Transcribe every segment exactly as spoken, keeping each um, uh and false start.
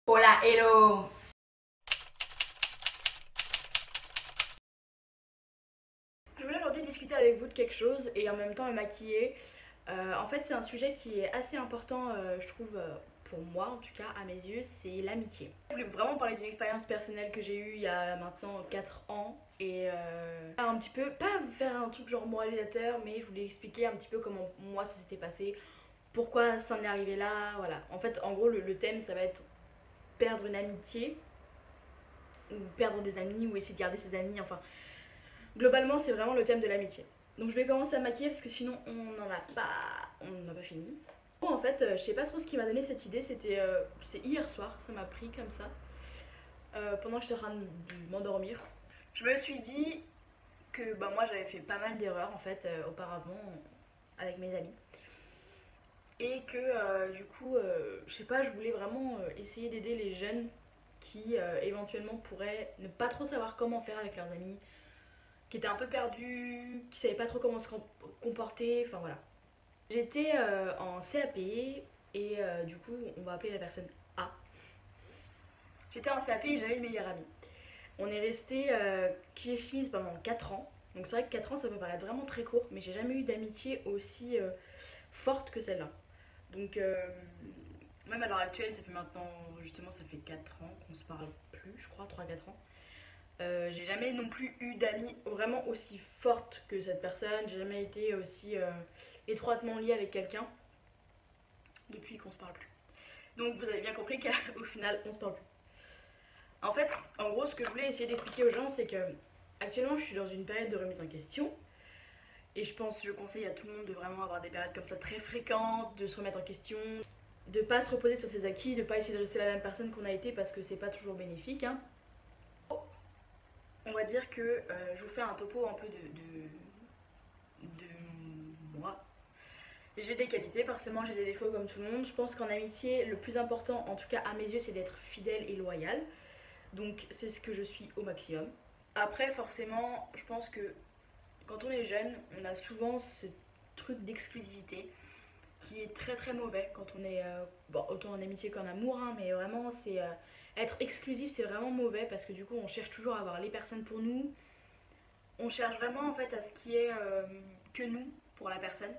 Hola, hello. Je voulais aujourd'hui discuter avec vous de quelque chose et en même temps me maquiller. Euh, en fait, c'est un sujet qui est assez important, euh, je trouve, euh, pour moi en tout cas, à mes yeux, c'est l'amitié. Je voulais vraiment parler d'une expérience personnelle que j'ai eue il y a maintenant quatre ans et euh, un petit peu, pas faire un truc genre moralisateur, mais je voulais expliquer un petit peu comment moi ça s'était passé, pourquoi ça en est arrivé là, voilà. En fait, en gros, le, le thème, ça va être perdre une amitié ou perdre des amis ou essayer de garder ses amis, enfin globalement c'est vraiment le thème de l'amitié. Donc je vais commencer à maquiller parce que sinon on n'en a pas on n'a pas fini. Bon, en fait, euh, je sais pas trop ce qui m'a donné cette idée, c'était euh, c'est hier soir, ça m'a pris comme ça, euh, pendant que j'étais en train de m'endormir. Je me suis dit que bah, moi j'avais fait pas mal d'erreurs en fait euh, auparavant avec mes amis. Et que euh, du coup, euh, je sais pas, je voulais vraiment euh, essayer d'aider les jeunes qui euh, éventuellement pourraient ne pas trop savoir comment faire avec leurs amis, qui étaient un peu perdus, qui savaient pas trop comment se comporter, enfin voilà. J'étais euh, en C A P et euh, du coup, on va appeler la personne A. J'étais en C A P et j'avais une meilleure amie. On est resté euh, cul et chemise pendant quatre ans. Donc c'est vrai que quatre ans, ça peut paraître vraiment très court, mais j'ai jamais eu d'amitié aussi euh, forte que celle-là. Donc euh, même à l'heure actuelle, ça fait maintenant, justement, ça fait quatre ans qu'on se parle plus, je crois, trois quatre ans. Euh, j'ai jamais non plus eu d'amis vraiment aussi forte que cette personne. J'ai jamais été aussi euh, étroitement liée avec quelqu'un depuis qu'on se parle plus. Donc vous avez bien compris qu'au final, on se parle plus. En fait, en gros, ce que je voulais essayer d'expliquer aux gens, c'est que actuellement, je suis dans une période de remise en question. Et je pense, je conseille à tout le monde de vraiment avoir des périodes comme ça très fréquentes, de se remettre en question, de pas se reposer sur ses acquis, de pas essayer de rester la même personne qu'on a été parce que c'est pas toujours bénéfique. Hein. On va dire que euh, je vous fais un topo un peu de, de, de moi. J'ai des qualités, forcément j'ai des défauts comme tout le monde. Je pense qu'en amitié, le plus important, en tout cas à mes yeux, c'est d'être fidèle et loyal. Donc c'est ce que je suis au maximum. Après, forcément, je pense que quand on est jeune, on a souvent ce truc d'exclusivité qui est très très mauvais quand on est, euh, bon, autant en amitié qu'en amour, hein, mais vraiment c'est... Euh, être exclusif, c'est vraiment mauvais parce que du coup, on cherche toujours à avoir les personnes pour nous. On cherche vraiment en fait à ce qui est euh, que nous pour la personne.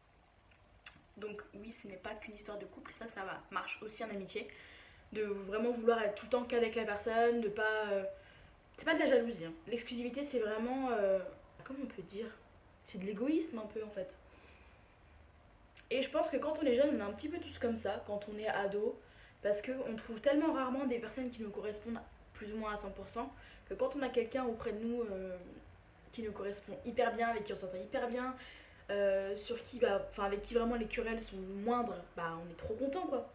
Donc oui, ce n'est pas qu'une histoire de couple, ça, ça va, marche aussi en amitié. De vraiment vouloir être tout le temps qu'avec la personne, de pas... Euh... C'est pas de la jalousie, hein. L'exclusivité, c'est vraiment... Euh... Comment on peut dire? C'est de l'égoïsme un peu en fait. Et je pense que quand on est jeune, on est un petit peu tous comme ça, quand on est ado, parce qu'on trouve tellement rarement des personnes qui nous correspondent plus ou moins à cent pour cent, que quand on a quelqu'un auprès de nous euh, qui nous correspond hyper bien, avec qui on s'entend hyper bien, euh, sur qui, bah, enfin avec qui vraiment les querelles sont moindres, bah on est trop content quoi.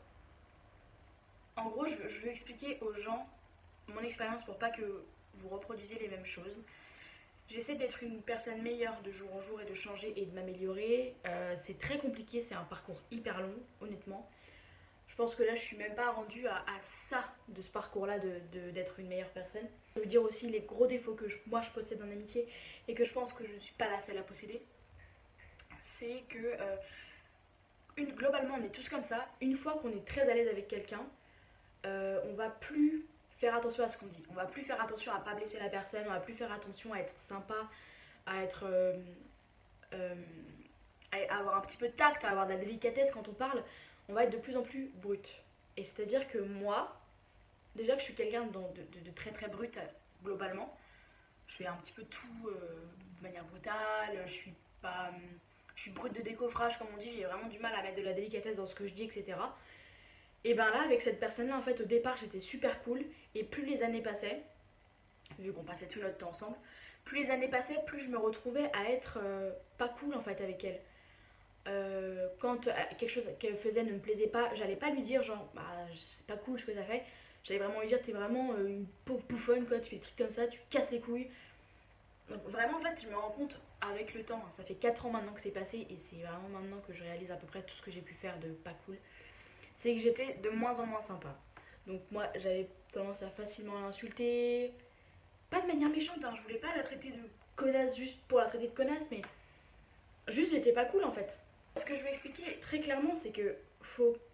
En gros, je veux, je veux expliquer aux gens mon expérience pour pas que vous reproduisiez les mêmes choses. J'essaie d'être une personne meilleure de jour en jour et de changer et de m'améliorer. Euh, c'est très compliqué, c'est un parcours hyper long, honnêtement. Je pense que là, je suis même pas rendue à, à ça de ce parcours-là, de, de, d'être une meilleure personne. Je veux dire aussi les gros défauts que je, moi je possède en amitié et que je pense que je ne suis pas la seule à posséder. C'est que euh, une, globalement, on est tous comme ça. Une fois qu'on est très à l'aise avec quelqu'un, euh, on va plus faire attention à ce qu'on dit. On va plus faire attention à pas blesser la personne, on va plus faire attention à être sympa, à être euh, euh, à avoir un petit peu de tact, à avoir de la délicatesse quand on parle. On va être de plus en plus brut. Et c'est-à-dire que moi, déjà que je suis quelqu'un de, de, de très très brut globalement, je fais un petit peu tout euh, de manière brutale, je suis pas... Je suis brute de décoffrage comme on dit, j'ai vraiment du mal à mettre de la délicatesse dans ce que je dis, et cetera. Et ben là, avec cette personne-là, en fait, au départ, j'étais super cool. Et plus les années passaient, vu qu'on passait tout notre temps ensemble, plus les années passaient, plus je me retrouvais à être euh, pas cool en fait avec elle. Euh, quand euh, quelque chose qu'elle faisait ne me plaisait pas, j'allais pas lui dire genre bah c'est pas cool ce que t'as fait. J'allais vraiment lui dire t'es vraiment euh, une pauvre bouffonne quoi, tu fais des trucs comme ça, tu casses les couilles. Donc vraiment en fait je me rends compte avec le temps, hein, ça fait quatre ans maintenant que c'est passé et c'est vraiment maintenant que je réalise à peu près tout ce que j'ai pu faire de pas cool. C'est que j'étais de moins en moins sympa. Donc moi j'avais tendance à facilement l'insulter. Pas de manière méchante, hein, je voulais pas la traiter de connasse juste pour la traiter de connasse, mais juste j'étais pas cool en fait. Ce que je veux expliquer très clairement, c'est que faut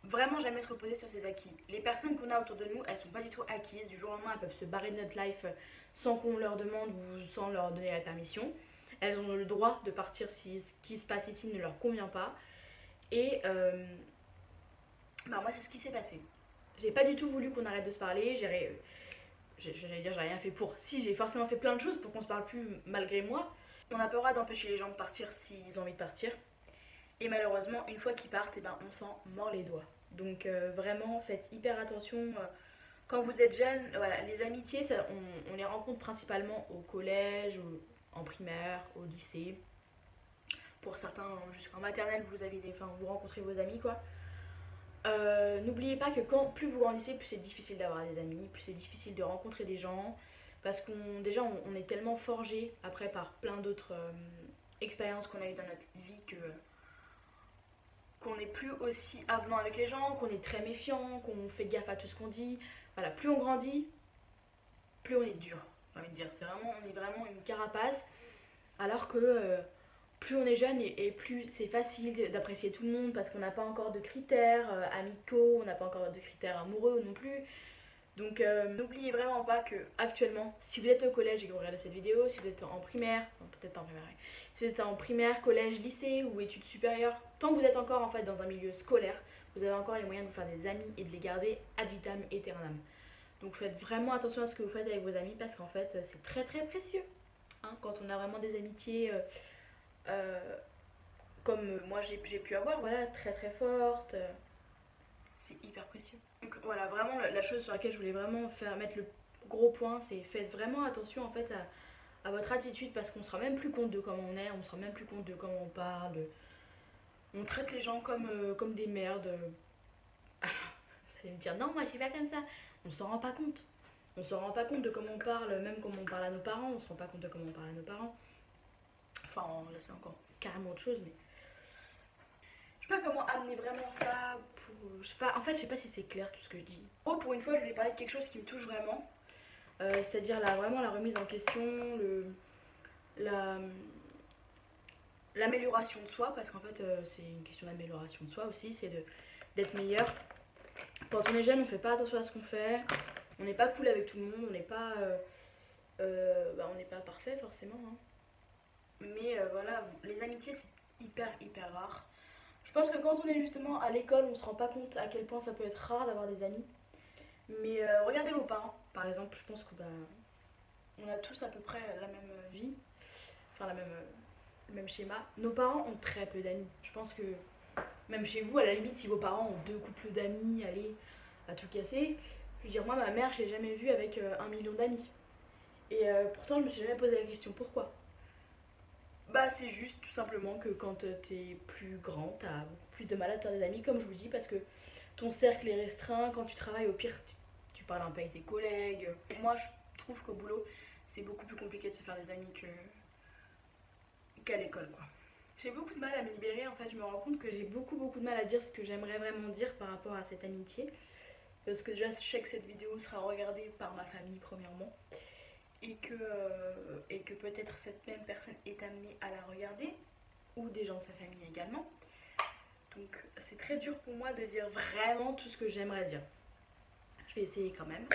vraiment jamais se reposer sur ses acquis. Les personnes qu'on a autour de nous, elles sont pas du tout acquises. Du jour au lendemain, elles peuvent se barrer de notre life sans qu'on leur demande ou sans leur donner la permission. Elles ont le droit de partir si ce qui se passe ici ne leur convient pas. Et euh, bah moi, c'est ce qui s'est passé. J'ai pas du tout voulu qu'on arrête de se parler. J'ai, j'allais dire, j'ai rien fait pour. Si, j'ai forcément fait plein de choses pour qu'on se parle plus malgré moi. On n'a pas le droit d'empêcher les gens de partir s'ils ont envie de partir. Et malheureusement, une fois qu'ils partent, eh ben, on s'en mord les doigts. Donc euh, vraiment, faites hyper attention. Euh, quand vous êtes jeune, voilà, les amitiés, ça, on, on les rencontre principalement au collège, au, en primaire, au lycée. Pour certains, jusqu'en maternelle, vous avez des, enfin, vous rencontrez vos amis, quoi. Euh, N'oubliez pas que quand plus vous grandissez, plus c'est difficile d'avoir des amis, plus c'est difficile de rencontrer des gens. Parce qu'on déjà, on, on est tellement forgé après par plein d'autres euh, expériences qu'on a eues dans notre vie que qu'on n'est plus aussi avenant avec les gens, qu'on est très méfiant, qu'on fait gaffe à tout ce qu'on dit. Voilà, plus on grandit, plus on est dur, j'ai envie de dire. C'est vraiment, on est vraiment une carapace, alors que euh, plus on est jeune et, et plus c'est facile d'apprécier tout le monde parce qu'on n'a pas encore de critères euh, amicaux, on n'a pas encore de critères amoureux non plus. Donc euh, n'oubliez vraiment pas que actuellement, si vous êtes au collège et que vous regardez cette vidéo, si vous êtes en primaire, enfin, peut-être pas en primaire, si vous êtes en primaire, collège, lycée ou études supérieures, tant que vous êtes encore en fait dans un milieu scolaire, vous avez encore les moyens de vous faire des amis et de les garder ad vitam aeternam. Donc faites vraiment attention à ce que vous faites avec vos amis parce qu'en fait c'est très très précieux. Hein, quand on a vraiment des amitiés euh, euh, comme moi j'ai pu avoir, voilà, très très fortes. Euh, c'est hyper précieux. Donc voilà, vraiment la chose sur laquelle je voulais vraiment faire mettre le gros point, c'est faites vraiment attention en fait à, à votre attitude parce qu'on se rend même plus compte de comment on est, on se rend même plus compte de comment on parle. On traite les gens comme, euh, comme des merdes. Vous allez me dire non, moi je suis pas comme ça. On s'en rend pas compte. On s'en rend pas compte de comment on parle, même comment on parle à nos parents, on se rend pas compte de comment on parle à nos parents. Enfin là c'est encore carrément autre chose mais je sais pas comment amener vraiment ça pour... Je sais pas, en fait, je sais pas si c'est clair tout ce que je dis. Oh, pour une fois, je voulais parler de quelque chose qui me touche vraiment. Euh, C'est-à-dire la, vraiment la remise en question, le, la, l'amélioration de soi. Parce qu'en fait, euh, c'est une question d'amélioration de soi aussi. C'est d'être meilleur. Quand on est jeune, on fait pas attention à ce qu'on fait. On n'est pas cool avec tout le monde. On n'est pas... Euh, euh, bah, on n'est pas parfait, forcément. Hein. Mais euh, voilà, les amitiés, c'est hyper, hyper rare. Je pense que quand on est justement à l'école, on se rend pas compte à quel point ça peut être rare d'avoir des amis. Mais euh, regardez vos parents, par exemple, je pense que bah, on a tous à peu près la même vie, enfin la même, le même schéma. Nos parents ont très peu d'amis. Je pense que même chez vous, à la limite, si vos parents ont deux couples d'amis, allez, à tout casser. Je veux dire, moi, ma mère, je l'ai jamais vue avec euh, un million d'amis. Et euh, pourtant, je me suis jamais posé la question pourquoi. Bah c'est juste tout simplement que quand t'es plus grand, t'as beaucoup plus de mal à te faire des amis, comme je vous dis, parce que ton cercle est restreint, quand tu travailles au pire tu, tu parles un peu avec tes collègues. Moi je trouve qu'au boulot c'est beaucoup plus compliqué de se faire des amis que qu'à l'école quoi. J'ai beaucoup de mal à me libérer, en fait je me rends compte que j'ai beaucoup beaucoup de mal à dire ce que j'aimerais vraiment dire par rapport à cette amitié. Parce que déjà je sais que cette vidéo sera regardée par ma famille premièrement. Et que, euh, et que peut-être cette même personne est amenée à la regarder, ou des gens de sa famille également. Donc c'est très dur pour moi de dire vraiment tout ce que j'aimerais dire. Je vais essayer quand même.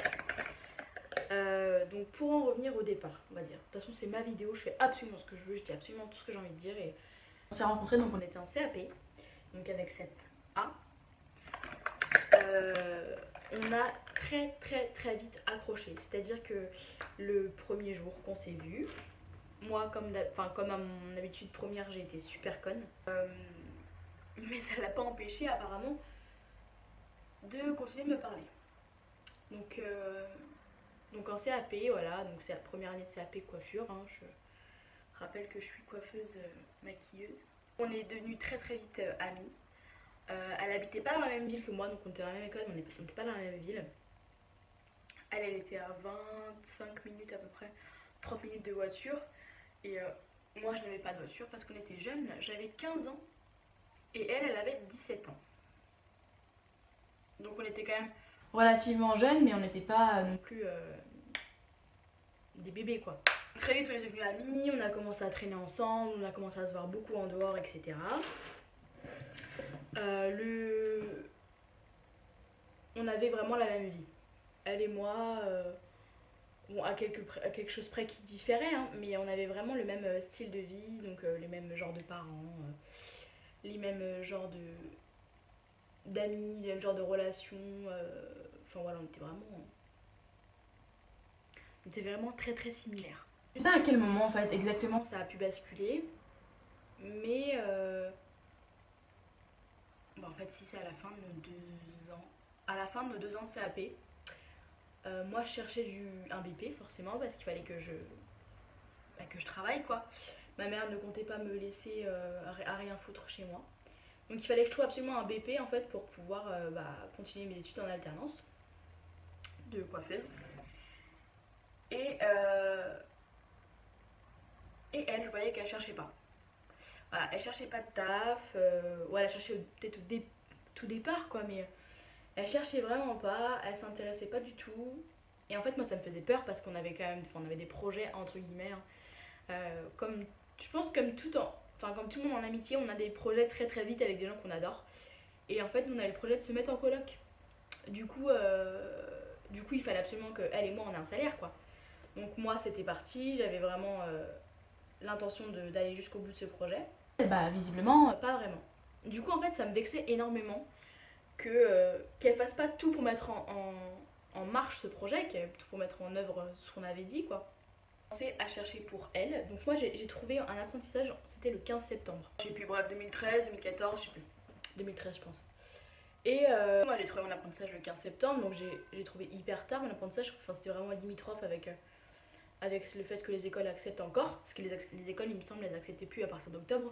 Euh, donc pour en revenir au départ, on va dire. De toute façon c'est ma vidéo, je fais absolument ce que je veux, je dis absolument tout ce que j'ai envie de dire. Et on s'est rencontrés, donc on était en C A P, donc avec cette A. Euh, on a très très très vite accroché, c'est à dire que le premier jour qu'on s'est vu, moi comme, enfin, comme à mon habitude première j'ai été super conne, euh, mais ça l'a pas empêché apparemment de continuer de me parler. Donc, euh, donc en C A P, voilà, donc c'est la première année de C A P coiffure, hein, je rappelle que je suis coiffeuse euh, maquilleuse. On est devenus très très vite euh, amis. Euh, elle habitait pas dans la même ville que moi, donc on était dans la même école, mais on n'était pas dans la même ville. Elle, elle était à vingt-cinq minutes à peu près, trente minutes de voiture. Et euh, moi, je n'avais pas de voiture parce qu'on était jeunes. J'avais quinze ans et elle, elle avait dix-sept ans. Donc on était quand même relativement jeunes, mais on n'était pas non plus euh, des bébés quoi. Très vite, on est devenus amis, on a commencé à traîner ensemble, on a commencé à se voir beaucoup en dehors, et cetera. Euh, le... on avait vraiment la même vie. Elle et moi, euh, bon, à, quelque, à quelque chose près qui différait, hein, mais on avait vraiment le même euh, style de vie, donc euh, les mêmes genres de parents, euh, les mêmes euh, genres de d'amis, les mêmes genres de relations. euh, Enfin voilà, on était vraiment, on était vraiment très très similaires. Je sais pas à quel moment en fait exactement ça a pu basculer, mais euh, bon, en fait si c'est à la fin de nos deux ans, à la fin de nos deux ans de C A P, euh, moi je cherchais du, un B P forcément parce qu'il fallait que je, bah, que je travaille quoi. Ma mère ne comptait pas me laisser euh, à rien foutre chez moi. Donc il fallait que je trouve absolument un B P en fait pour pouvoir euh, bah, continuer mes études en alternance de coiffeuse. Et, euh, et elle, je voyais qu'elle cherchait pas. Voilà, elle cherchait pas de taf. Euh, ouais, elle cherchait peut-être au dé- tout départ quoi, mais elle cherchait vraiment pas. Elle s'intéressait pas du tout. Et en fait, moi ça me faisait peur parce qu'on avait quand même, enfin, on avait des projets entre guillemets. Hein. Euh, comme, je pense comme tout en, enfin comme tout le monde en amitié, on a des projets très très vite avec des gens qu'on adore. Et en fait, nous on avait le projet de se mettre en coloc. Du coup, euh, du coup, il fallait absolument que elle et moi on ait un salaire quoi. Donc moi c'était parti, j'avais vraiment euh, l'intention de- d'aller jusqu'au bout de ce projet. Et bah visiblement euh, pas vraiment. Du coup en fait ça me vexait énormément que euh, qu'elle fasse pas tout pour mettre en, en, en marche ce projet, qu'elle tout pour mettre en œuvre ce qu'on avait dit quoi. J'ai commencé à chercher pour elle. Donc moi j'ai j'ai trouvé un apprentissage, c'était le quinze septembre. Je sais plus, bref, deux mille treize, deux mille quatorze, je sais plus. deux mille treize je pense. Et euh, moi j'ai trouvé mon apprentissage le quinze septembre, donc j'ai j'ai trouvé hyper tard mon apprentissage. Enfin c'était vraiment limitrophe avec, euh, avec le fait que les écoles acceptent encore. Parce que les, les écoles il me semble les acceptaient plus à partir d'octobre.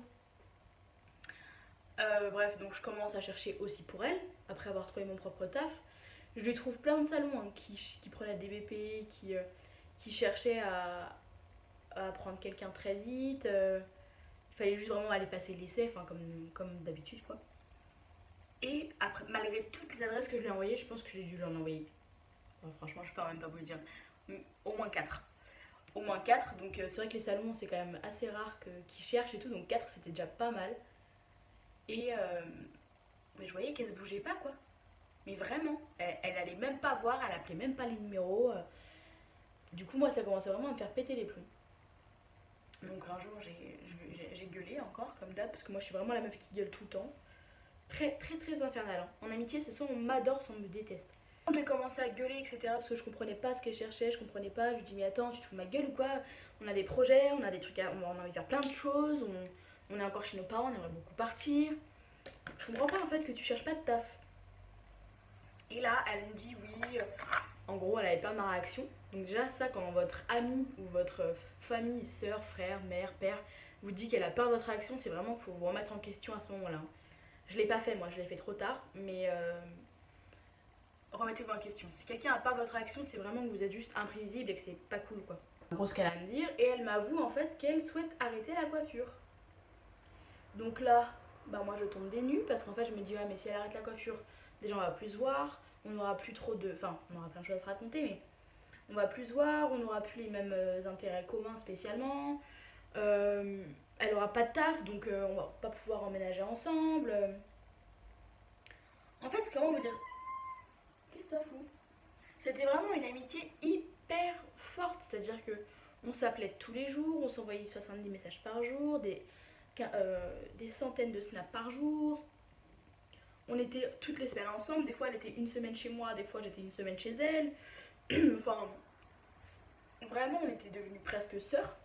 Euh, bref, donc je commence à chercher aussi pour elle, après avoir trouvé mon propre taf. Je lui trouve plein de salons hein, qui, qui prenaient des B P, qui, euh, qui cherchaient à, à prendre quelqu'un très vite. Euh, il fallait juste vraiment aller passer l'essai, enfin comme, comme d'habitude quoi. Et après, malgré toutes les adresses que je lui ai envoyées, je pense que j'ai dû lui en envoyer. Bon, franchement, je peux même pas vous le dire. Au moins quatre. Au moins quatre, donc euh, c'est vrai que les salons c'est quand même assez rare que, qu'ils cherchent et tout, donc quatre c'était déjà pas mal. Et euh, mais je voyais qu'elle se bougeait pas quoi. Mais vraiment, elle, elle allait même pas voir, elle appelait même pas les numéros. euh. Du coup, moi ça commençait vraiment à me faire péter les plombs. Donc un jour j'ai, j'ai, j'ai gueulé encore comme d'hab, parce que moi je suis vraiment la meuf qui gueule tout le temps. Très très très infernal. Hein. En amitié, c'est soit on m'adore, soit on me déteste. Quand j'ai commencé à gueuler, et cetera, parce que je comprenais pas ce qu'elle cherchait, je comprenais pas, je lui dis mais attends, tu te fous de ma gueule ou quoi? On a des projets, on a des trucs, à, on a envie de faire plein de choses, on, on est encore chez nos parents, on aimerait beaucoup partir. Je comprends pas en fait que tu cherches pas de taf. Et là, elle me dit oui. En gros, elle avait pas ma réaction. Donc déjà, ça, quand votre ami ou votre famille, soeur, frère, mère, père, vous dit qu'elle a peur de votre réaction, c'est vraiment qu'il faut vous remettre en question à ce moment-là. Je l'ai pas fait, moi, je l'ai fait trop tard, mais euh, remettez-vous en question. Si quelqu'un a peur de votre réaction, c'est vraiment que vous êtes juste imprévisible et que c'est pas cool, quoi. En gros, ce qu'elle a à me dire, et elle m'avoue en fait qu'elle souhaite arrêter la coiffure. Donc là, bah moi je tombe des nues parce qu'en fait je me dis ouais mais si elle arrête la coiffure, déjà on va plus se voir, on n'aura plus trop de... Enfin, on aura plein de choses à se raconter, mais on va plus se voir, on n'aura plus les mêmes euh, intérêts communs spécialement. Euh, elle aura pas de taf, donc euh, on va pas pouvoir emménager ensemble. En fait, comment vous dire? Qu'est-ce que t'as fou? C'était vraiment une amitié hyper forte, c'est-à-dire que on s'appelait tous les jours, on s'envoyait soixante-dix messages par jour, des, euh, des centaines de snaps par jour. On était toutes les semaines ensemble, des fois elle était une semaine chez moi, des fois j'étais une semaine chez elle. Enfin, vraiment, on était devenus presque sœurs.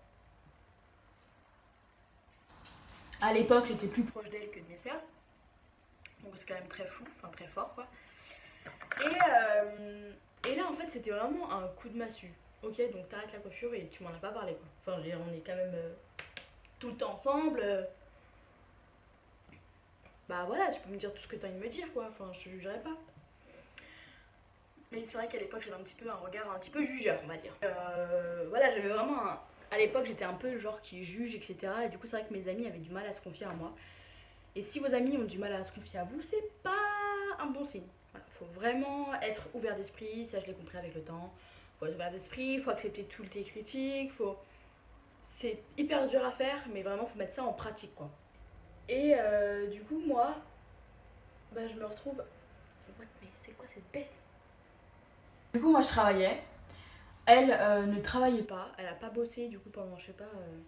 À l'époque, j'étais plus proche d'elle que de mes sœurs. Donc c'est quand même très fou, enfin très fort quoi. Et, euh, et là en fait c'était vraiment un coup de massue. Ok, donc t'arrêtes la coiffure et tu m'en as pas parlé quoi. Enfin je veux dire, on est quand même euh, tout le temps ensemble. euh, Bah voilà, tu peux me dire tout ce que t'as envie de me dire quoi. Enfin je te jugerai pas. Mais c'est vrai qu'à l'époque j'avais un petit peu un regard un petit peu jugeur on va dire. Euh, voilà, j'avais vraiment un... À l'époque j'étais un peu le genre qui juge et cetera. Et du coup c'est vrai que mes amis avaient du mal à se confier à moi. Et si vos amis ont du mal à se confier à vous, c'est pas un bon signe. Voilà, faut vraiment être ouvert d'esprit, ça je l'ai compris avec le temps. Faut être ouvert d'esprit, faut accepter toutes les critiques, faut... C'est hyper dur à faire, mais vraiment faut mettre ça en pratique quoi. Et euh, du coup moi, bah, je me retrouve... c'est quoi cette bête? Du coup moi je travaillais, elle euh, ne travaillait pas, elle a pas bossé du coup pendant je sais pas, euh,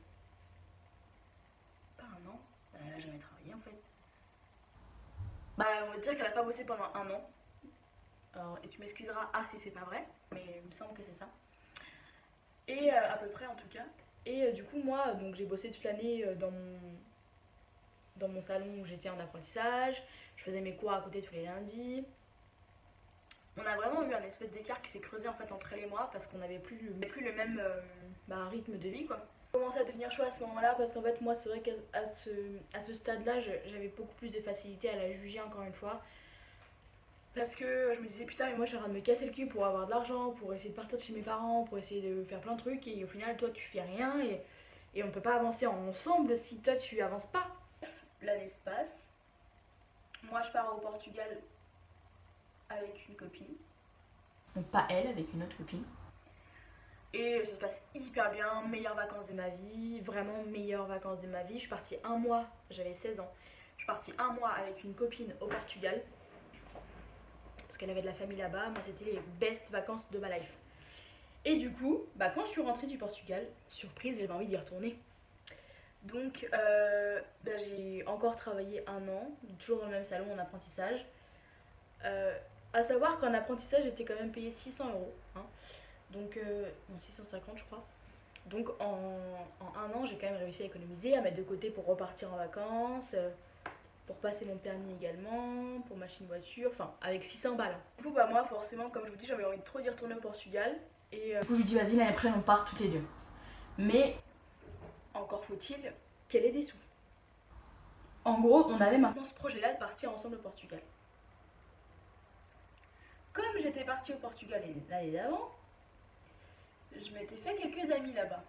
pas un an, elle a jamais travaillé en fait. Bah on va dire qu'elle a pas bossé pendant un an. Alors, et tu m'excuseras ah si c'est pas vrai, mais il me semble que c'est ça. Et euh, à peu près en tout cas. Et euh, du coup moi donc j'ai bossé toute l'année euh, dans mon dans mon salon où j'étais en apprentissage, je faisais mes cours à côté tous les lundis. On a vraiment eu un espèce d'écart qui s'est creusé en fait entre elle et moi parce qu'on n'avait plus, plus le même euh, bah, rythme de vie quoi. J'ai commencé à devenir chaud à ce moment-là parce qu'en fait moi c'est vrai qu'à ce, à ce stade-là j'avais beaucoup plus de facilité à la juger encore une fois. Parce que je me disais putain mais moi je suis en train de me casser le cul pour avoir de l'argent, pour essayer de partir de chez mes parents, pour essayer de faire plein de trucs et au final toi tu fais rien et, et on peut pas avancer ensemble si toi tu avances pas. L'année se passe, moi je pars au Portugal avec une copine. Donc pas elle, avec une autre copine. Et ça se passe hyper bien, meilleures vacances de ma vie, vraiment meilleures vacances de ma vie. Je suis partie un mois, j'avais seize ans. Je suis partie un mois avec une copine au Portugal. Parce qu'elle avait de la famille là-bas, moi c'était les best vacances de ma life. Et du coup, bah, quand je suis rentrée du Portugal, surprise, j'avais envie d'y retourner. Donc euh, bah, j'ai encore travaillé un an, toujours dans le même salon en apprentissage. Euh, à savoir qu'en apprentissage j'étais quand même payée six cents euros. Hein. Donc, euh, bon, six cent cinquante je crois. Donc en, en un an j'ai quand même réussi à économiser, à mettre de côté pour repartir en vacances, euh, pour passer mon permis également, pour m'acheter une voiture, enfin avec six cents balles. Du coup bah moi forcément comme je vous dis j'avais envie de trop d'y retourner au Portugal. Et euh, du coup je lui dis vas-y l'année prochaine on part toutes les deux. Mais encore faut-il qu'elle ait des sous. En gros, on avait maintenant ce projet-là de partir ensemble au Portugal. Comme j'étais partie au Portugal l'année d'avant, je m'étais fait quelques amis là-bas.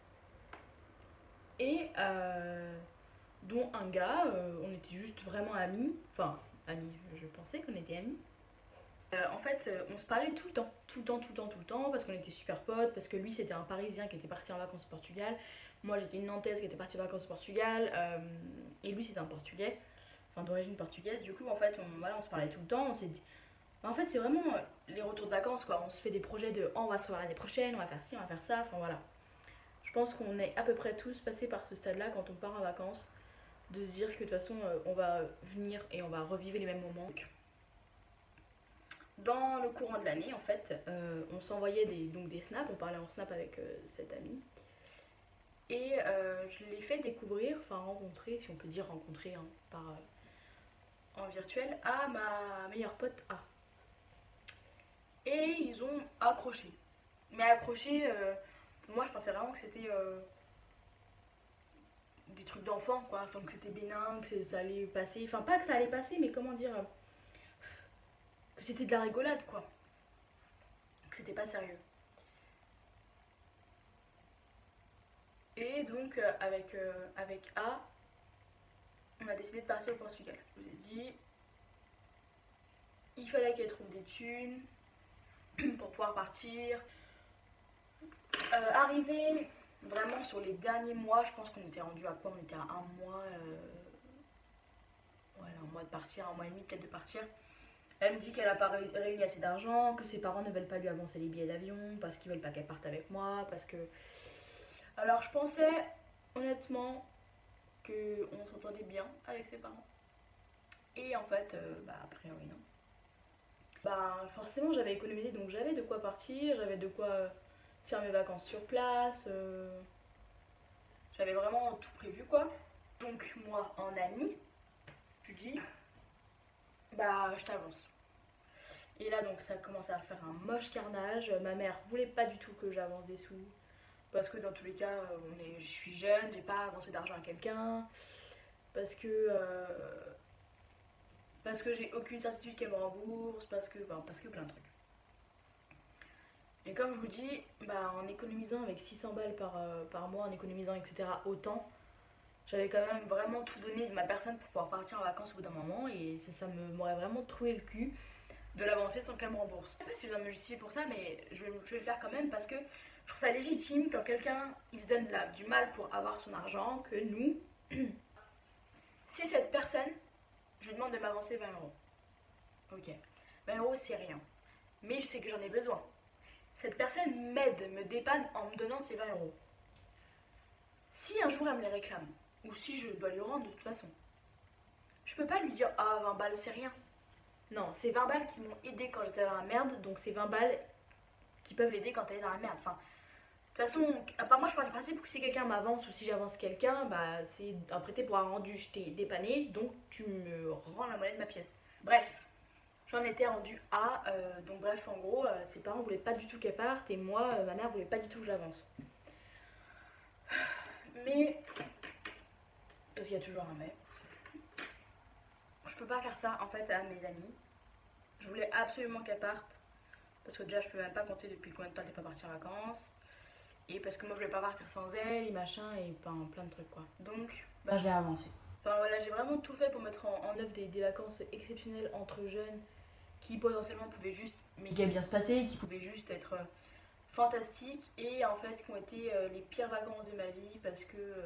Et euh, dont un gars, euh, on était juste vraiment amis. Enfin, amis, je pensais qu'on était amis. Euh, en fait, euh, on se parlait tout le temps, tout le temps, tout le temps, tout le temps, parce qu'on était super potes, parce que lui c'était un Parisien qui était parti en vacances au Portugal. Moi j'étais une Nantaise qui était partie en vacances au Portugal. Euh, et lui c'était un Portugais, enfin d'origine portugaise. Du coup, en fait, on, voilà, on se parlait tout le temps. On s'est dit. En fait, c'est vraiment les retours de vacances quoi. On se fait des projets de oh, on va se voir l'année prochaine, on va faire ci, on va faire ça. Enfin voilà. Je pense qu'on est à peu près tous passés par ce stade-là quand on part en vacances, de se dire que de toute façon euh, on va venir et on va revivre les mêmes moments. Dans le courant de l'année, en fait, euh, on s'envoyait des, donc des snaps, on parlait en snap avec euh, cet ami. Et euh, je l'ai fait découvrir, enfin rencontrer, si on peut dire rencontrer hein, par, euh, en virtuel, à ma meilleure pote A. Et ils ont accroché. Mais accroché, euh, moi je pensais vraiment que c'était euh, des trucs d'enfant, quoi. Enfin, que c'était bénin, que ça allait passer. Enfin, pas que ça allait passer, mais comment dire. Euh, que c'était de la rigolade, quoi. Que c'était pas sérieux. Et donc, euh, avec, euh, avec A, on a décidé de partir au Portugal. Je vous ai dit, il fallait qu'elle trouve des thunes pour pouvoir partir. Euh, arrivé vraiment sur les derniers mois, je pense qu'on était rendu à quoi? On était à un mois, euh... ouais, un mois de partir, un mois et demi peut-être de partir. Elle me dit qu'elle n'a pas réuni assez d'argent, que ses parents ne veulent pas lui avancer les billets d'avion, parce qu'ils veulent pas qu'elle parte avec moi, parce que... Alors je pensais, honnêtement, qu'on s'entendait bien avec ses parents. Et en fait, euh, bah a priori non. Bah forcément j'avais économisé, donc j'avais de quoi partir, j'avais de quoi faire mes vacances sur place. Euh... J'avais vraiment tout prévu quoi. Donc moi, en ami, je dis, bah je t'avance. Et là donc ça commençait à faire un moche carnage. Ma mère voulait pas du tout que j'avance des sous. Parce que dans tous les cas, on est, je suis jeune, j'ai pas avancé d'argent à quelqu'un. Parce que... Euh, parce que j'ai aucune certitude qu'elle me rembourse. Parce que, ben, parce que plein de trucs. Et comme je vous dis, bah, en économisant avec six cents balles par, euh, par mois, en économisant et cetera autant, j'avais quand même vraiment tout donné de ma personne pour pouvoir partir en vacances au bout d'un moment. Et ça, ça m'aurait vraiment troué le cul de l'avancer sans qu'elle me rembourse. Je sais pas si je dois me justifier pour ça, mais je vais, je vais le faire quand même parce que je trouve ça légitime quand quelqu'un il se donne là, du mal pour avoir son argent que nous. Si cette personne, je lui demande de m'avancer vingt euros. Ok. vingt euros c'est rien. Mais je sais que j'en ai besoin. Cette personne m'aide, me dépanne en me donnant ces vingt euros. Si un jour elle me les réclame, ou si je dois lui rendre de toute façon, je peux pas lui dire ah vingt balles c'est rien. Non, c'est vingt balles qui m'ont aidé quand j'étais dans la merde, donc c'est vingt balles qui peuvent l'aider quand elle est dans la merde. Enfin, de toute façon, à part moi je pars du principe que si quelqu'un m'avance ou si j'avance quelqu'un, bah c'est un prêté pour un rendu, je t'ai dépanné, donc tu me rends la monnaie de ma pièce. Bref. J'en étais rendue à, euh, donc bref, en gros, euh, ses parents voulaient pas du tout qu'elle parte et moi, euh, ma mère voulait pas du tout que j'avance. Mais, parce qu'il y a toujours un mais, je peux pas faire ça en fait à mes amis. Je voulais absolument qu'elle parte, parce que déjà je peux même pas compter depuis combien de temps elle n'est pas partie en vacances. Et parce que moi je voulais pas partir sans elle et machin et plein, plein de trucs quoi. Donc, bah, je l'ai avancé. Enfin voilà, j'ai vraiment tout fait pour mettre en, en œuvre des, des vacances exceptionnelles entre jeunes qui potentiellement pouvaient juste méga bien se passer, qui pouvaient juste être euh, fantastiques et en fait qui ont été euh, les pires vacances de ma vie parce que euh,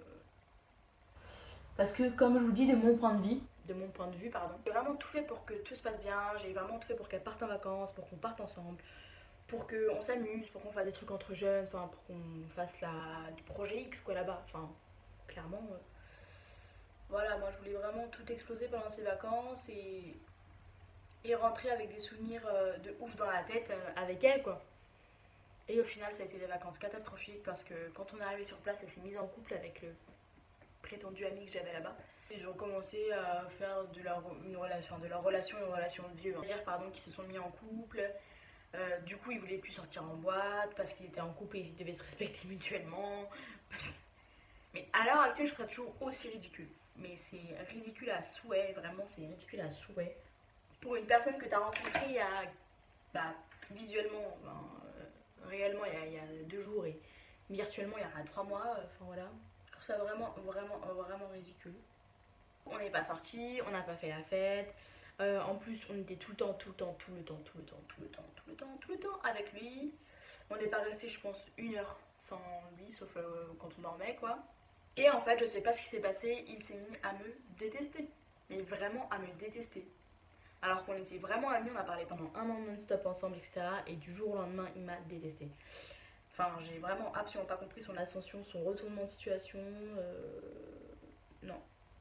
parce que comme je vous dis de mon point de vue, de mon point de vue pardon, j'ai vraiment tout fait pour que tout se passe bien, j'ai vraiment tout fait pour qu'elle parte en vacances, pour qu'on parte ensemble, pour qu'on s'amuse, pour qu'on fasse des trucs entre jeunes, enfin pour qu'on fasse la du projet X quoi là-bas, enfin clairement euh, voilà, moi je voulais vraiment tout exploser pendant ces vacances et et rentrer avec des souvenirs euh, de ouf dans la tête euh, avec elle quoi. Et au final ça a été des vacances catastrophiques parce que quand on est arrivé sur place elle s'est mise en couple avec le prétendu ami que j'avais là-bas. Ils ont commencé à faire de leur, une relation, de leur relation une relation de vieux. C'est-à-dire pardon qu'ils se sont mis en couple. Euh, du coup ils voulaient plus sortir en boîte parce qu'ils étaient en couple et ils devaient se respecter mutuellement. Parce que... Mais à l'heure actuelle je serais toujours aussi ridicule. Mais c'est ridicule à souhait, vraiment c'est ridicule à souhait. Pour une personne que tu as rencontrée il y a, bah, visuellement, ben, euh, réellement il y, a, il y a deux jours et virtuellement il y a trois mois, enfin euh, voilà. Je trouve ça vraiment, vraiment, vraiment ridicule. On n'est pas sortis, on n'a pas fait la fête. Euh, en plus, on était tout le temps, tout le temps, tout le temps, tout le temps, tout le temps, tout le temps, tout le temps avec lui. On n'est pas resté, je pense, une heure sans lui, sauf euh, quand on dormait, quoi. Et en fait, je sais pas ce qui s'est passé, il s'est mis à me détester. Mais vraiment à me détester. Alors qu'on était vraiment amis, on a parlé pendant un an non-stop ensemble, et cetera. Et du jour au lendemain, il m'a détesté. Enfin, j'ai vraiment absolument pas compris son ascension, son retournement de situation. Euh... Non.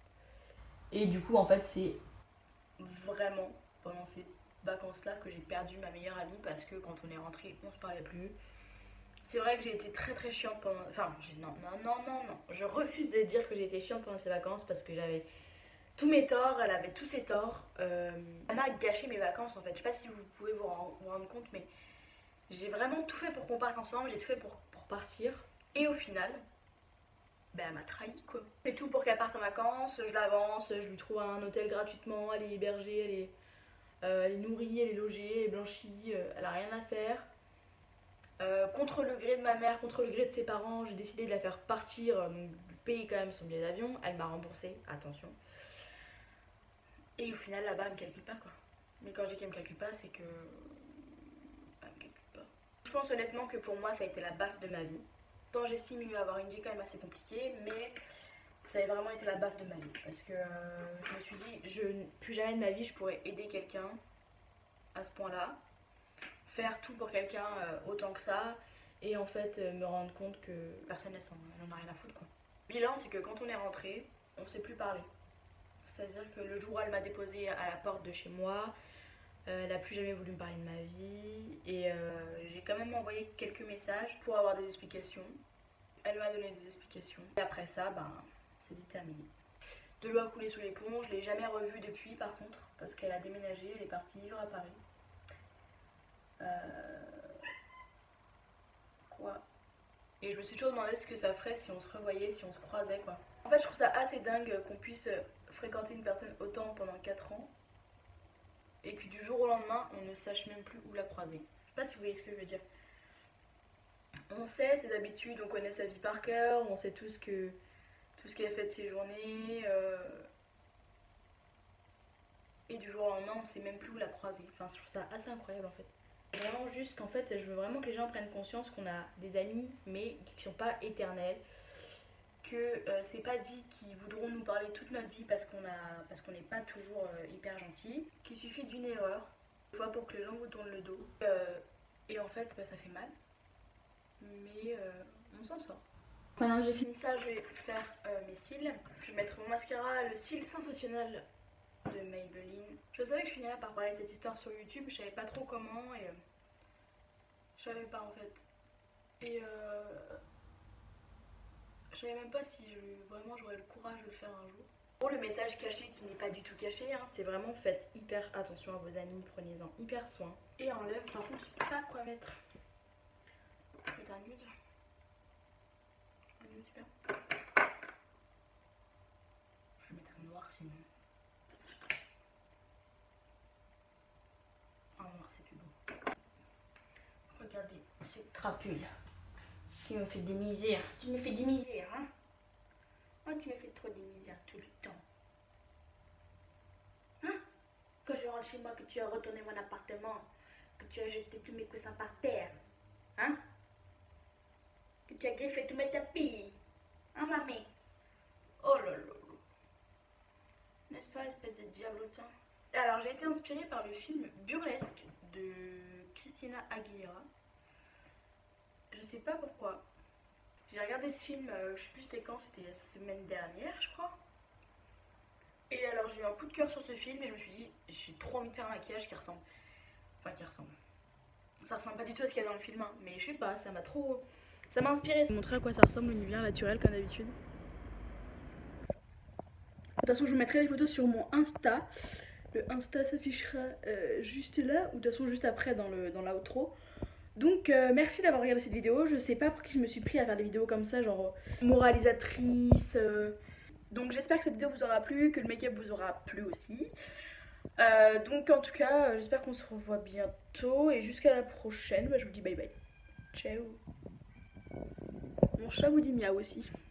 Et du coup, en fait, c'est vraiment pendant ces vacances-là que j'ai perdu ma meilleure amie parce que quand on est rentré, on se parlait plus. C'est vrai que j'ai été très très chiante pendant. Enfin, non, non, non, non, non. Je refuse de dire que j'ai été chiante pendant ces vacances parce que j'avais tous mes torts, elle avait tous ses torts. Euh, elle m'a gâché mes vacances en fait. Je sais pas si vous pouvez vous, en, vous rendre compte, mais j'ai vraiment tout fait pour qu'on parte ensemble, j'ai tout fait pour, pour partir. Et au final, ben elle m'a trahi quoi. Je fais tout pour qu'elle parte en vacances, je l'avance, je lui trouve un hôtel gratuitement, elle est hébergée, elle est, euh, elle est nourrie, elle est logée, elle est blanchie, euh, elle a rien à faire. Euh, contre le gré de ma mère, contre le gré de ses parents, j'ai décidé de la faire partir, euh, donc payer quand même son billet d'avion. Elle m'a remboursé, attention. Et au final, là-bas, elle me calcule pas quoi. Mais quand je dis qu'elle me calcule pas, c'est que. Elle me calcule pas. Je pense honnêtement que pour moi, ça a été la baffe de ma vie. Tant j'estime y avoir une vie quand même assez compliquée, mais ça a vraiment été la baffe de ma vie. Parce que euh, je me suis dit, je, plus jamais de ma vie, je pourrais aider quelqu'un à ce point-là. Faire tout pour quelqu'un euh, autant que ça. Et en fait, euh, me rendre compte que personne n'en a rien à foutre quoi. Le bilan, c'est que quand on est rentré, on s'est plus parlé. C'est-à-dire que le jour où elle m'a déposée à la porte de chez moi, euh, elle n'a plus jamais voulu me parler de ma vie. Et euh, j'ai quand même envoyé quelques messages pour avoir des explications. Elle m'a donné des explications. Et après ça, ben, c'est terminé. De l'eau a coulé sous les ponts. Je ne l'ai jamais revue depuis par contre, parce qu'elle a déménagé, elle est partie vivre à Paris. Euh... Quoi ? Et je me suis toujours demandé ce que ça ferait si on se revoyait, si on se croisait quoi. En fait, je trouve ça assez dingue qu'on puisse fréquenter une personne autant pendant quatre ans et que du jour au lendemain, on ne sache même plus où la croiser. Je sais pas si vous voyez ce que je veux dire. On sait ses habitudes, on connaît sa vie par cœur, on sait tout ce que tout ce qu'elle fait de ses journées. Euh... Et du jour au lendemain, on sait même plus où la croiser. Enfin, je trouve ça assez incroyable en fait. Vraiment juste qu'en fait, je veux vraiment que les gens prennent conscience qu'on a des amis, mais qui ne sont pas éternels. Que euh, c'est pas dit qu'ils voudront nous parler toute notre vie parce qu'on a parce qu'on n'est pas toujours euh, hyper gentil. Qu'il suffit d'une erreur Des fois pour que les gens vous tournent le dos. Euh, et en fait, bah, ça fait mal. Mais euh, on s'en sort. Maintenant que j'ai fini ça, je vais faire euh, mes cils. Je vais mettre mon mascara, le cil sensationnel de Maybelline. Je savais que je finirais par parler de cette histoire sur YouTube, je savais pas trop comment et euh, je savais pas en fait. Et euh, je savais même pas si je, vraiment j'aurais le courage de le faire un jour. Pour le message caché qui n'est pas du tout caché, hein, c'est vraiment faites hyper attention à vos amis, prenez-en hyper soin. Et en lèvres, par contre, je sais pas quoi mettre. Je vais mettre un nude. Un nude super. Je vais mettre un noir sinon. Un noir c'est plus beau. Regardez cette crapule qui me fait des misères. Tu me fais des misères, hein? Oh, tu me fais trop des misères tout le temps. Hein? Quand je rentre chez moi, que tu as retourné mon appartement, que tu as jeté tous mes coussins par terre, hein? Que tu as griffé tous mes tapis, hein, mamie? Oh là là. N'est-ce pas, espèce de diablotin? Alors, j'ai été inspirée par le film Burlesque de Christina Aguilera. Je sais pas pourquoi. J'ai regardé ce film, euh, je sais plus c'était quand, c'était la semaine dernière, je crois. Et alors, j'ai eu un coup de cœur sur ce film et je me suis dit, j'ai trop envie de faire un maquillage qui ressemble. Enfin, qui ressemble. Ça ressemble pas du tout à ce qu'il y a dans le film, hein, mais je sais pas, ça m'a trop. Ça m'a inspiré. Je vais vous montrer à quoi ça ressemble l'univers naturel, comme d'habitude. De toute façon, je vous mettrai les photos sur mon Insta. Le Insta s'affichera euh, juste là, ou de toute façon, juste après dans, le, dans l'outro. Donc euh, merci d'avoir regardé cette vidéo. Je sais pas pour qui je me suis pris à faire des vidéos comme ça, genre moralisatrice. Euh... Donc j'espère que cette vidéo vous aura plu, que le make-up vous aura plu aussi. Euh, donc en tout cas, j'espère qu'on se revoit bientôt. Et jusqu'à la prochaine, bah, je vous dis bye bye. Ciao. Mon chat vous dit miaou aussi.